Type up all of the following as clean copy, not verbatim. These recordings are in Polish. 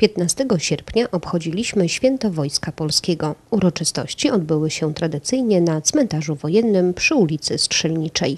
15 sierpnia obchodziliśmy Święto Wojska Polskiego. Uroczystości odbyły się tradycyjnie na cmentarzu wojennym przy ulicy Strzelniczej.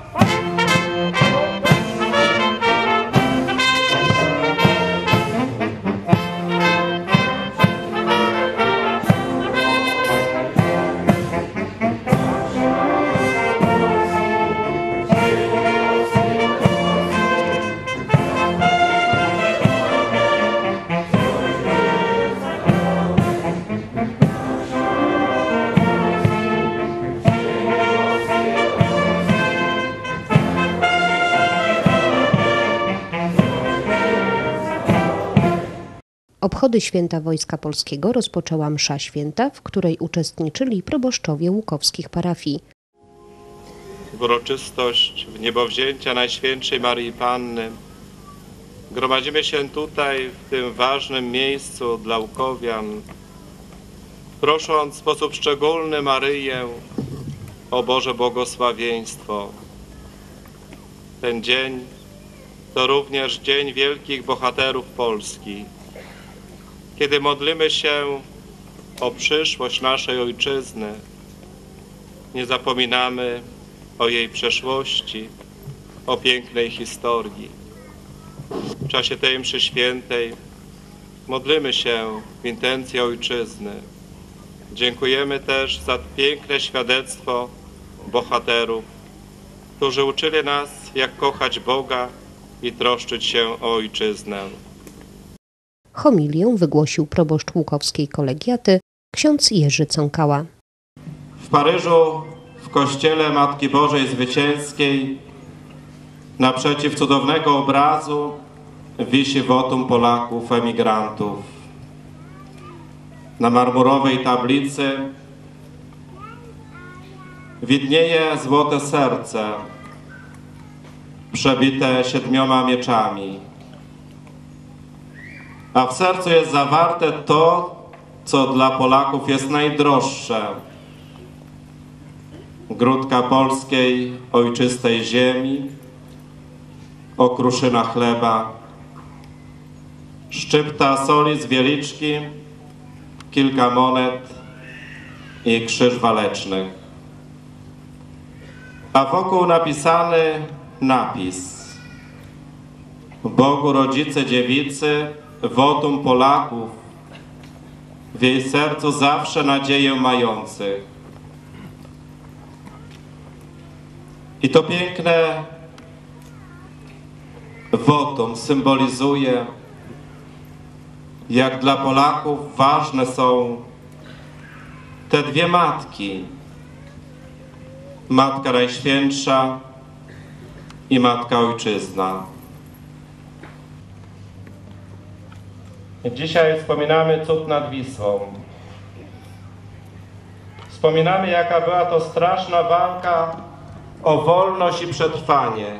Obchody Święta Wojska Polskiego rozpoczęła msza święta, w której uczestniczyli proboszczowie łukowskich parafii. W uroczystość wniebowzięcia Najświętszej Maryi Panny gromadzimy się tutaj, w tym ważnym miejscu dla Łukowian, prosząc w sposób szczególny Maryję o Boże błogosławieństwo. Ten dzień to również Dzień Wielkich Bohaterów Polski, kiedy modlimy się o przyszłość naszej Ojczyzny. Nie zapominamy o jej przeszłości, o pięknej historii. W czasie tej mszy świętej modlimy się w intencji Ojczyzny. Dziękujemy też za piękne świadectwo bohaterów, którzy uczyli nas, jak kochać Boga i troszczyć się o Ojczyznę. Homilię wygłosił proboszcz łukowskiej kolegiaty ksiądz Jerzy Cąkała. W Paryżu, w kościele Matki Bożej Zwycięskiej, naprzeciw cudownego obrazu wisi wotum Polaków emigrantów. Na marmurowej tablicy widnieje złote serce przebite 7 mieczami. A w sercu jest zawarte to, co dla Polaków jest najdroższe. Grudka polskiej, ojczystej ziemi, okruszyna chleba, szczypta soli z wieliczki, kilka monet i krzyż walecznych. A wokół napisany napis: Bogu Rodzice Dziewicy, wotum Polaków, w jej sercu zawsze nadzieję mających. I to piękne wotum symbolizuje, jak dla Polaków ważne są te dwie matki. Matka Najświętsza i Matka Ojczyzna. Dzisiaj wspominamy cud nad Wisłą. Wspominamy, jaka była to straszna walka o wolność i przetrwanie.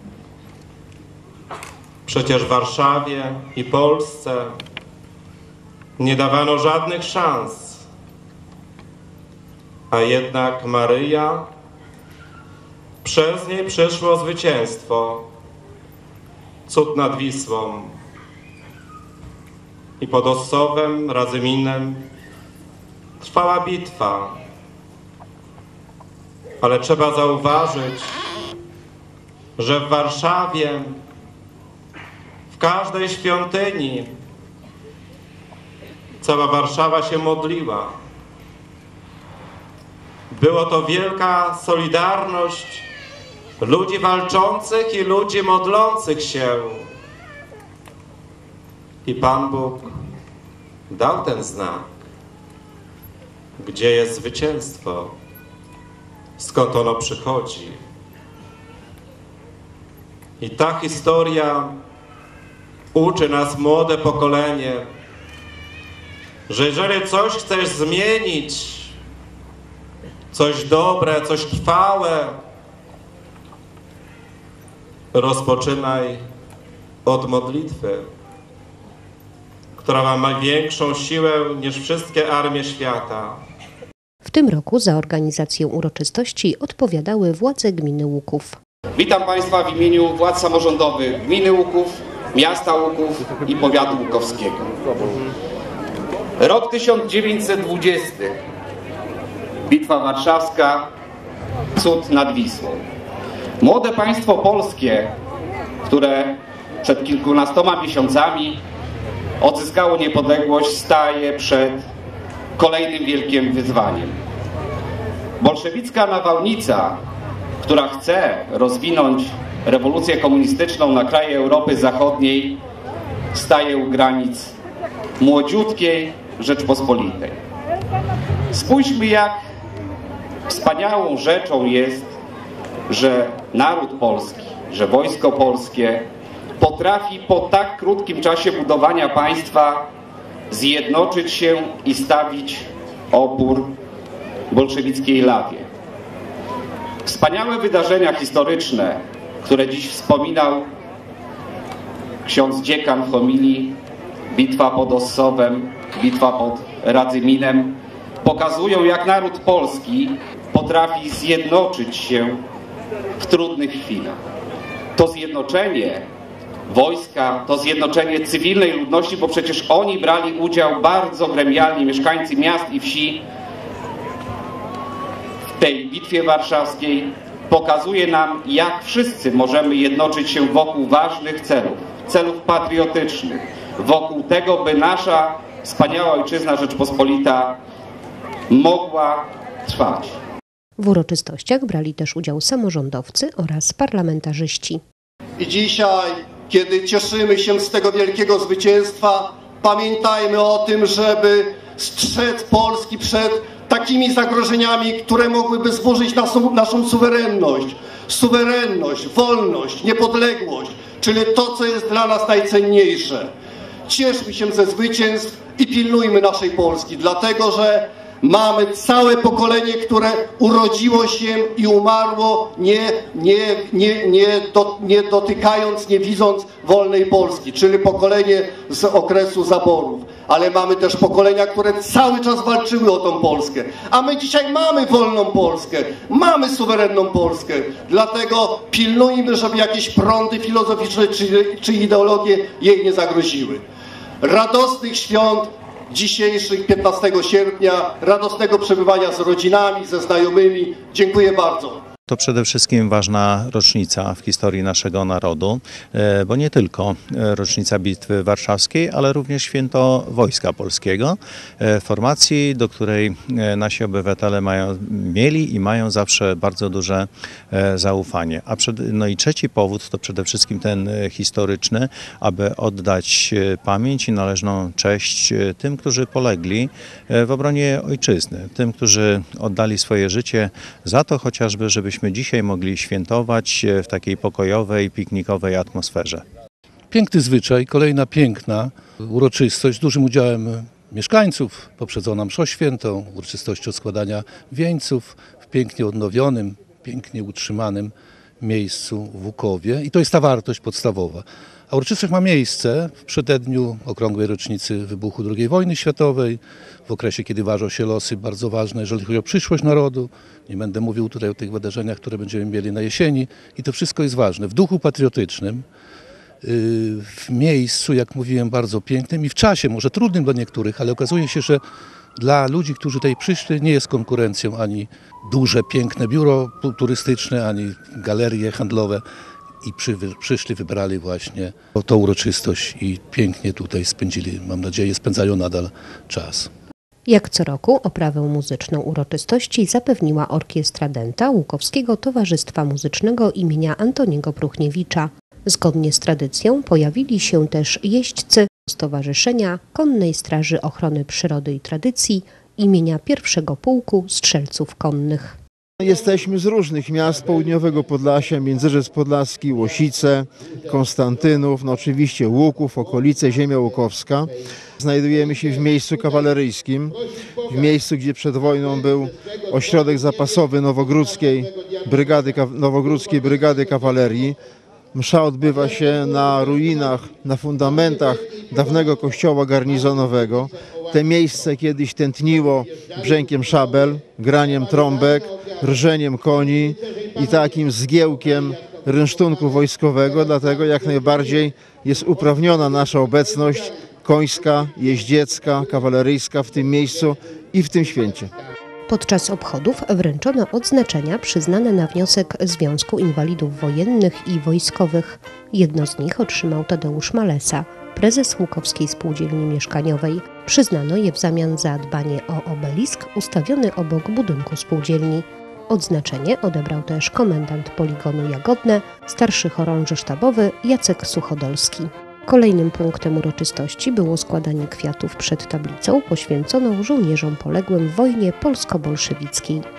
Przecież Warszawie i Polsce nie dawano żadnych szans, a jednak Maryja, przez niej przyszło zwycięstwo, cud nad Wisłą. I pod Ossowem, Radzyminem trwała bitwa. Ale trzeba zauważyć, że w Warszawie, w każdej świątyni, cała Warszawa się modliła. Było to wielka solidarność ludzi walczących i ludzi modlących się. I Pan Bóg dał ten znak. Gdzie jest zwycięstwo? Skąd ono przychodzi? I ta historia uczy nas, młode pokolenie, że jeżeli coś chcesz zmienić, coś dobre, coś trwałe, rozpoczynaj od modlitwy, która ma największą siłę niż wszystkie armie świata. W tym roku za organizację uroczystości odpowiadały władze gminy Łuków. Witam Państwa w imieniu władz samorządowych gminy Łuków miasta Łuków i powiatu łukowskiego. Rok 1920. Bitwa Warszawska, cud nad Wisłą. Młode państwo polskie, które przed kilkunastoma miesiącami odzyskało niepodległość, staje przed kolejnym wielkim wyzwaniem. Bolszewicka nawałnica, która chce rozwinąć rewolucję komunistyczną na kraje Europy Zachodniej, staje u granic młodziutkiej Rzeczpospolitej. Spójrzmy, jak wspaniałą rzeczą jest, że naród polski, że wojsko polskie potrafi po tak krótkim czasie budowania państwa zjednoczyć się i stawić opór bolszewickiej lawie. Wspaniałe wydarzenia historyczne, które dziś wspominał ksiądz dziekan w homilii, bitwa pod Ossowem, bitwa pod Radzyminem, pokazują, jak naród polski potrafi zjednoczyć się w trudnych chwilach. To zjednoczenie wojska, to zjednoczenie cywilnej ludności, bo przecież oni brali udział bardzo gremialnie, mieszkańcy miast i wsi, w tej bitwie warszawskiej, pokazuje nam, jak wszyscy możemy jednoczyć się wokół ważnych celów patriotycznych, wokół tego, by nasza wspaniała ojczyzna Rzeczpospolita mogła trwać. W uroczystościach brali też udział samorządowcy oraz parlamentarzyści. I dzisiaj, kiedy cieszymy się z tego wielkiego zwycięstwa, pamiętajmy o tym, żeby strzec Polski przed takimi zagrożeniami, które mogłyby zburzyć naszą suwerenność. Suwerenność, wolność, niepodległość, czyli to, co jest dla nas najcenniejsze. Cieszmy się ze zwycięstw i pilnujmy naszej Polski, dlatego że mamy całe pokolenie, które urodziło się i umarło nie dotykając, nie widząc wolnej Polski, czyli pokolenie z okresu zaborów. Ale mamy też pokolenia, które cały czas walczyły o tą Polskę. A my dzisiaj mamy wolną Polskę, mamy suwerenną Polskę. Dlatego pilnujmy, żeby jakieś prądy filozoficzne czy ideologie jej nie zagroziły. Radosnych świąt dzisiejszych 15 sierpnia, radosnego przebywania z rodzinami, ze znajomymi. Dziękuję bardzo. To przede wszystkim ważna rocznica w historii naszego narodu, bo nie tylko rocznica Bitwy Warszawskiej, ale również święto Wojska Polskiego, formacji, do której nasi obywatele mieli i mają zawsze bardzo duże zaufanie. No i trzeci powód to przede wszystkim ten historyczny, aby oddać pamięć i należną cześć tym, którzy polegli w obronie ojczyzny, tym, którzy oddali swoje życie za to chociażby, żebyśmy dzisiaj mogli świętować w takiej pokojowej, piknikowej atmosferze. Piękny zwyczaj, kolejna piękna uroczystość z dużym udziałem mieszkańców, poprzedzona mszą świętą, uroczystością składania wieńców w pięknie odnowionym, pięknie utrzymanym miejscu w Łukowie. I to jest ta wartość podstawowa. A uroczystość ma miejsce w przededniu okrągłej rocznicy wybuchu II wojny światowej, w okresie, kiedy ważą się losy bardzo ważne, jeżeli chodzi o przyszłość narodu. Nie będę mówił tutaj o tych wydarzeniach, które będziemy mieli na jesieni. I to wszystko jest ważne. W duchu patriotycznym, w miejscu, jak mówiłem, bardzo pięknym i w czasie, może trudnym dla niektórych, ale okazuje się, że dla ludzi, którzy tutaj przyszli, nie jest konkurencją ani duże, piękne biuro turystyczne, ani galerie handlowe. I przyszli, wybrali właśnie tą uroczystość i pięknie tutaj spędzili, mam nadzieję, spędzają nadal czas. Jak co roku oprawę muzyczną uroczystości zapewniła Orkiestra Dęta Łukowskiego Towarzystwa Muzycznego imienia Antoniego Pruchniewicza. Zgodnie z tradycją pojawili się też jeźdźcy Stowarzyszenia Konnej Straży Ochrony Przyrody i Tradycji imienia pierwszego Pułku Strzelców Konnych. Jesteśmy z różnych miast południowego Podlasia, Międzyrzec Podlaski, Łosice, Konstantynów, no oczywiście Łuków, okolice, ziemia łukowska. Znajdujemy się w miejscu kawaleryjskim, w miejscu, gdzie przed wojną był ośrodek zapasowy Nowogródzkiej Brygady Kawalerii. Msza odbywa się na ruinach, na fundamentach dawnego kościoła garnizonowego. Te miejsce kiedyś tętniło brzękiem szabel, graniem trąbek, rżeniem koni i takim zgiełkiem rynsztunku wojskowego, dlatego jak najbardziej jest uprawniona nasza obecność końska, jeździecka, kawaleryjska w tym miejscu i w tym święcie. Podczas obchodów wręczono odznaczenia przyznane na wniosek Związku Inwalidów Wojennych i Wojskowych. Jedno z nich otrzymał Tadeusz Malesa, prezes Łukowskiej Spółdzielni Mieszkaniowej. Przyznano je w zamian za dbanie o obelisk ustawiony obok budynku spółdzielni. Odznaczenie odebrał też komendant poligonu Jagodne, starszy chorąży sztabowy Jacek Suchodolski. Kolejnym punktem uroczystości było składanie kwiatów przed tablicą poświęconą żołnierzom poległym w wojnie polsko-bolszewickiej.